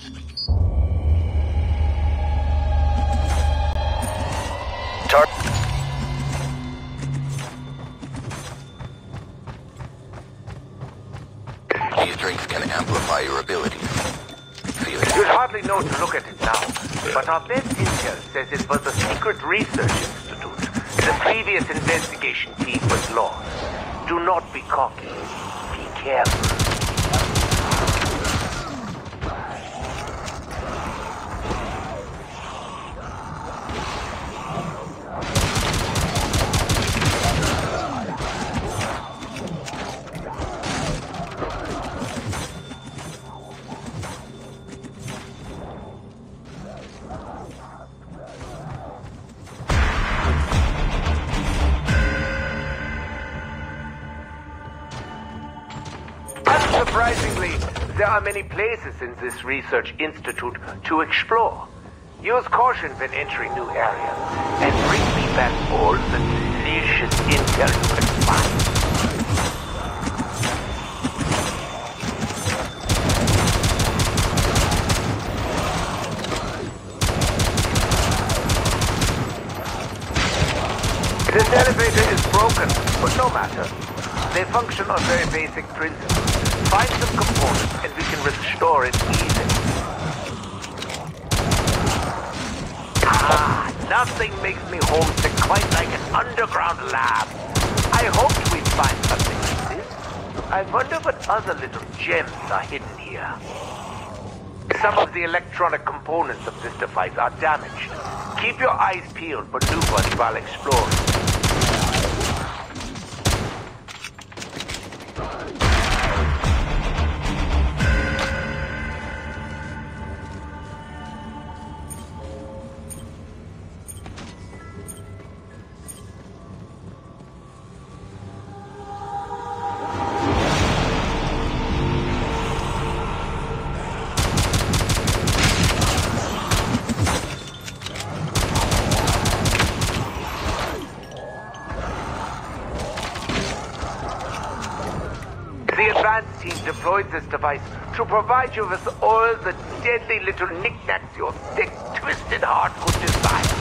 These drinks can amplify your abilities. Feel it? You'd hardly know to look at it now, but our best intel says it was a secret research institute. The previous investigation team was lost. Do not be cocky. Be careful. Surprisingly, there are many places in this research institute to explore. Use caution when entering new areas, and bring me back all the delicious intel you can find. This elevator is broken, but no matter. They function on very basic principles. Find some components and we can restore it easily. Nothing makes me homesick quite like an underground lab. I hoped we'd find something like this. I wonder what other little gems are hidden here. Some of the electronic components of this device are damaged. Keep your eyes peeled for new ones while exploring. The advanced team deployed this device to provide you with all the deadly little knickknacks your thick, twisted heart could desire.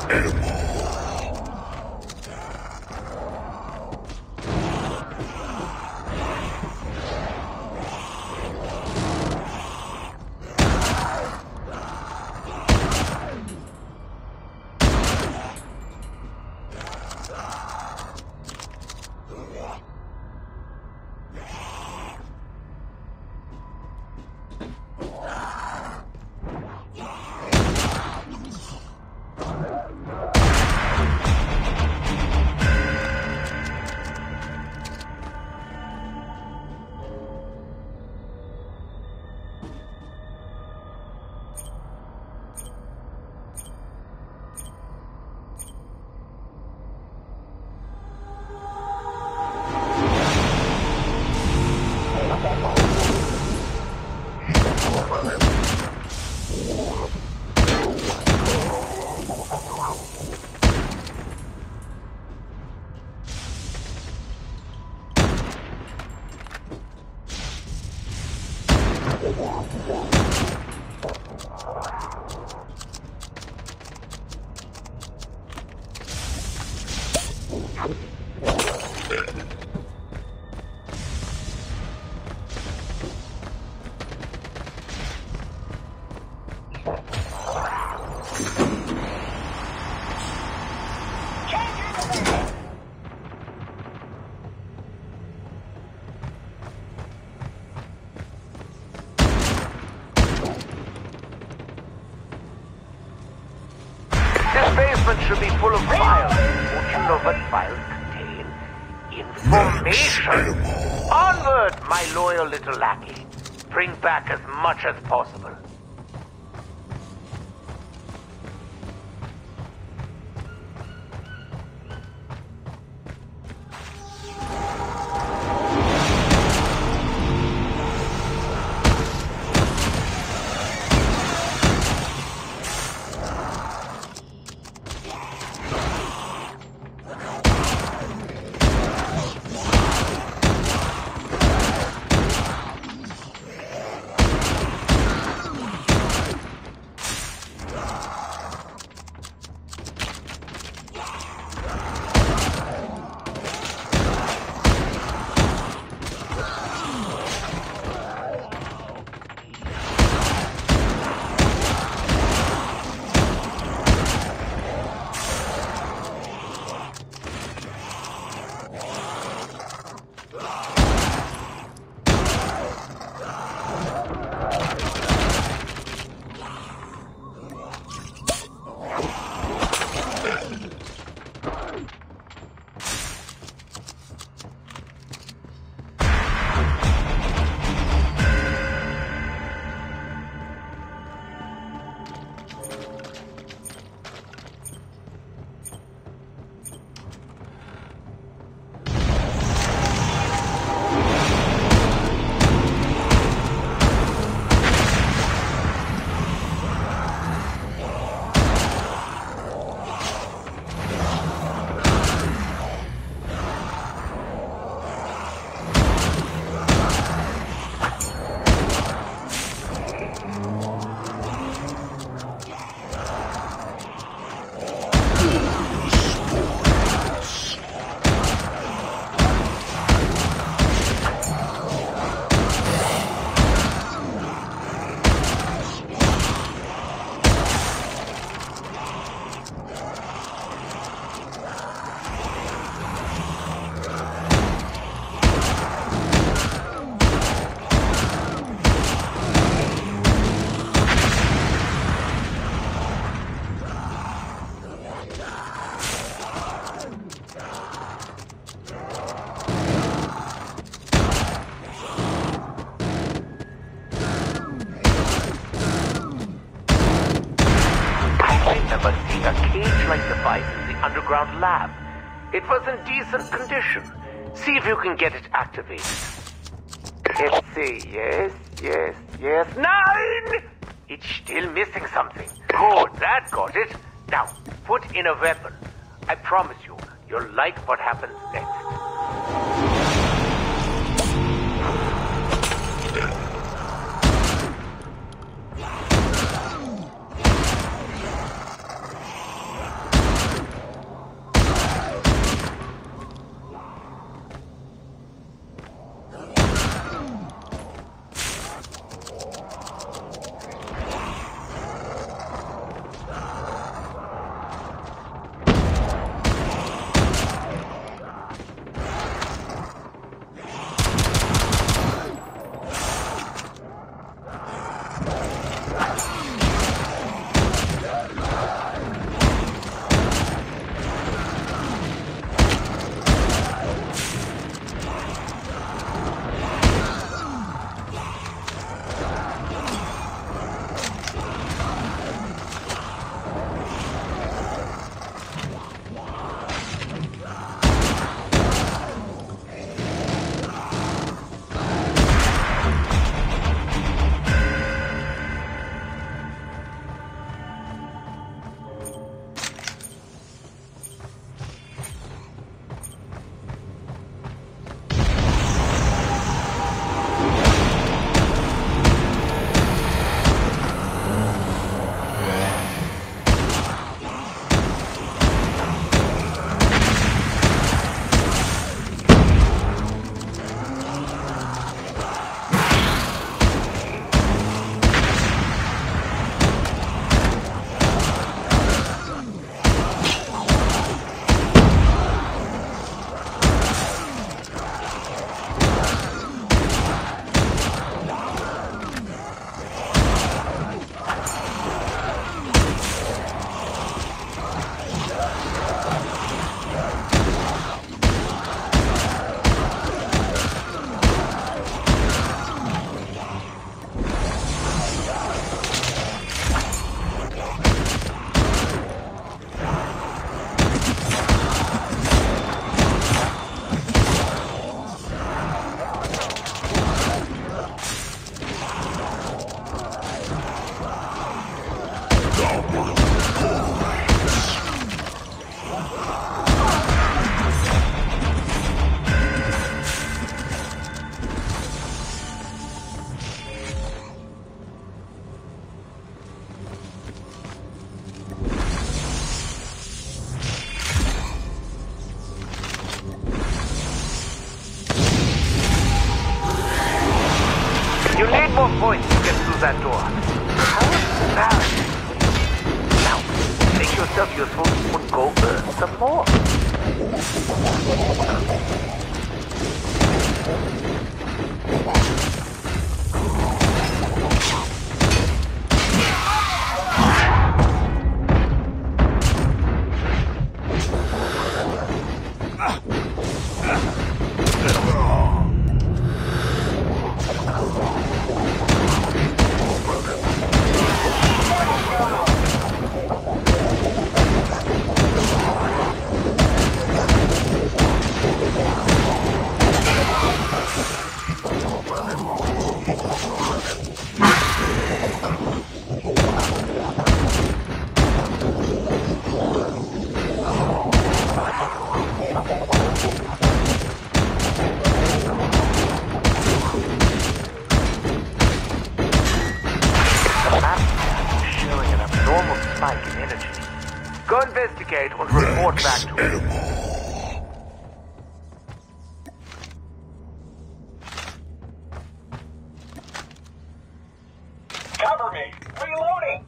Should be full of files. Don't you know what files contain? Information! Onward, my loyal little lackey. Bring back as much as possible. underground lab. It was in decent condition. See if you can get it activated. Let's see. Yes. 9! It's still missing something. Good, that got it. Now, put in a weapon. I promise you, you'll like what happens next. through that door. How embarrassing. Now, make yourself useful and go earn some more. Go investigate and report back to me. Cover me! Reloading!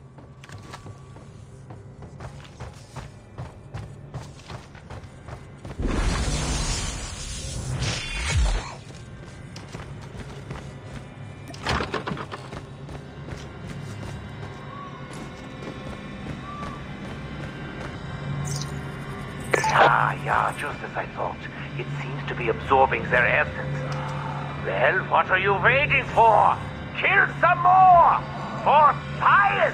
Yeah, just as I thought. It seems to be absorbing their essence. Well, what are you waiting for? Kill some more! For science!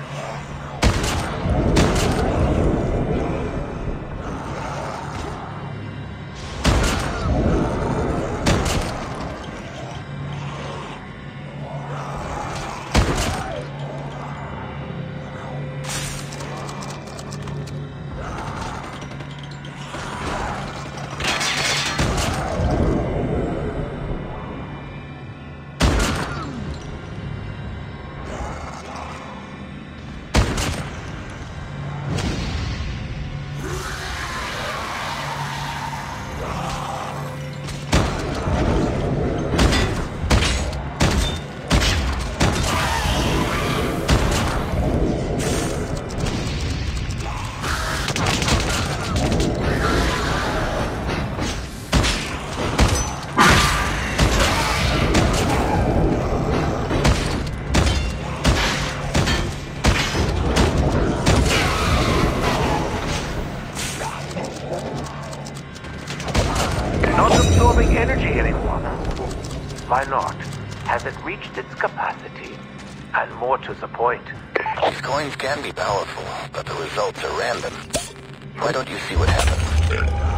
Energy anymore. Why not? Has it reached its capacity? And more to the point. These coins can be powerful, but the results are random. Why don't you see what happens?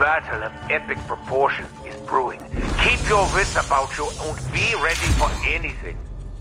battle of epic proportions is brewing. Keep your wits about you and be ready for anything.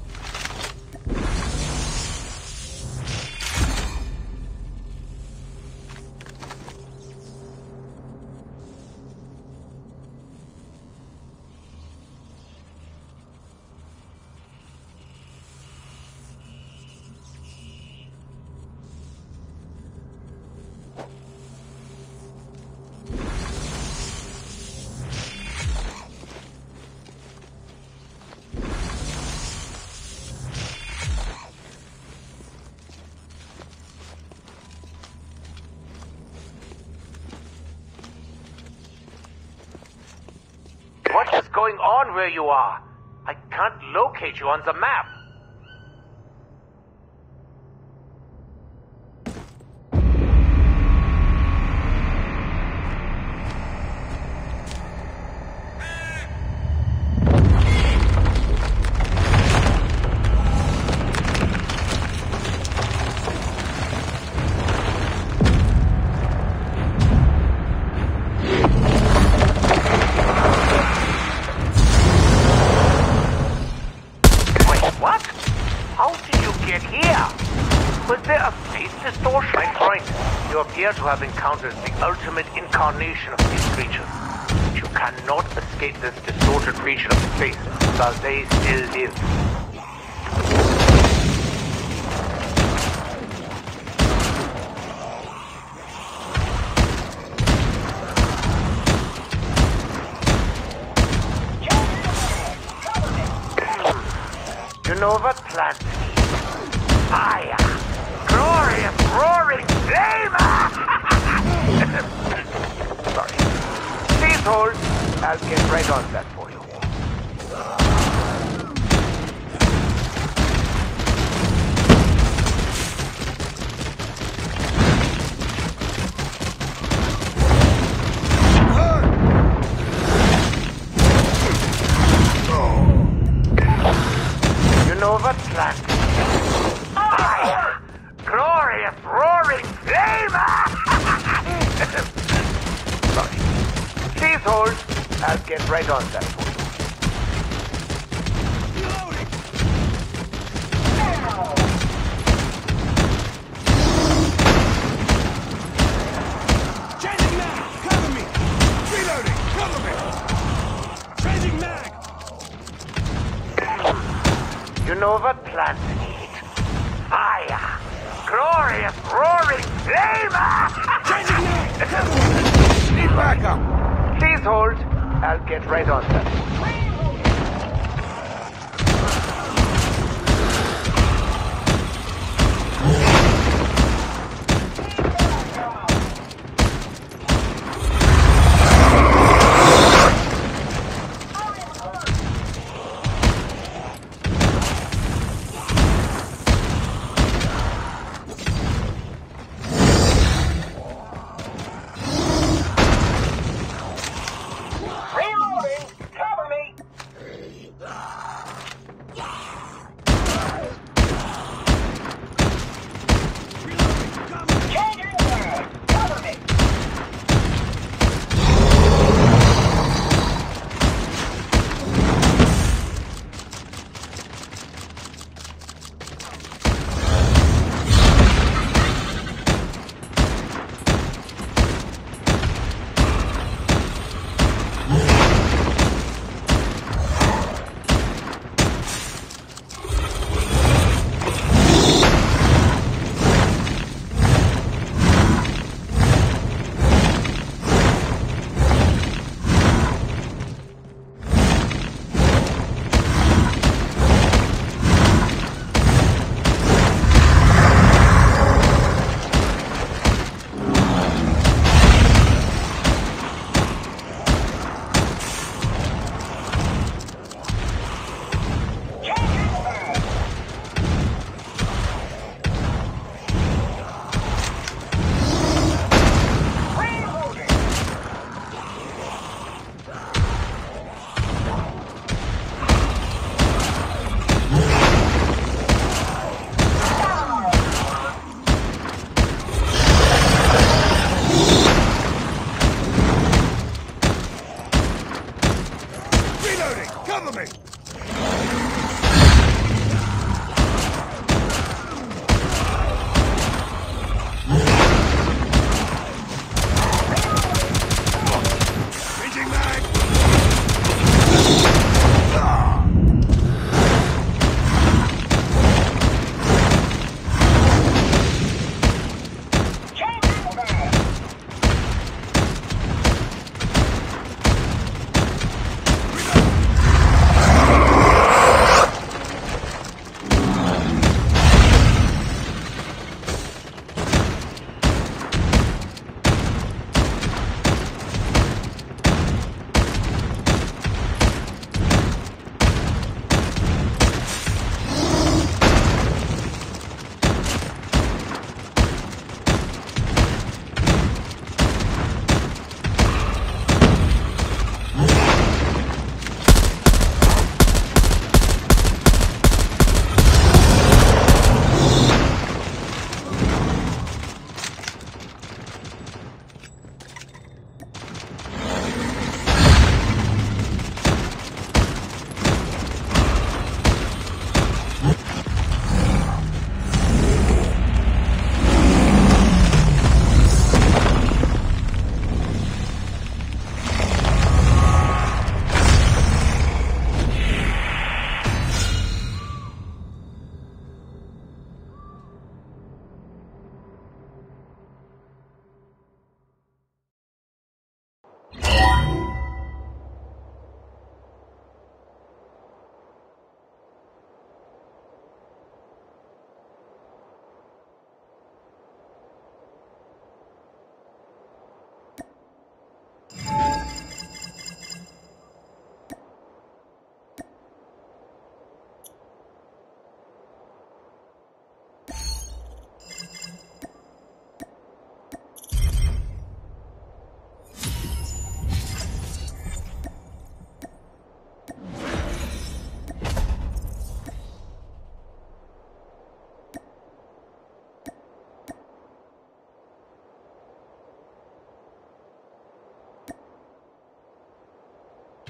What is going on where you are? I can't locate you on the map. What? How did you get here? Was there a face distortion? My friend, you appear to have encountered the ultimate incarnation of these creatures. You cannot escape this distorted region of space, while they still live. You know what plant needs? Fire! Glorious roaring flame! Sorry. Please hold. I'll get right on that for you. Nova plant. Fire! Glorious roaring flame! Sorry. Please hold. I'll get right on that for you. Changing mag! Cover me! Reloading! Cover me! Changing mag! You know what plants need? Fire! Glorious roaring flame! Changing mag! Need backup! Please hold. I'll get right on that.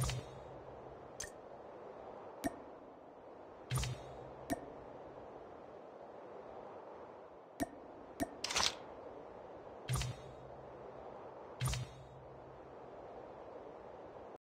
Despise.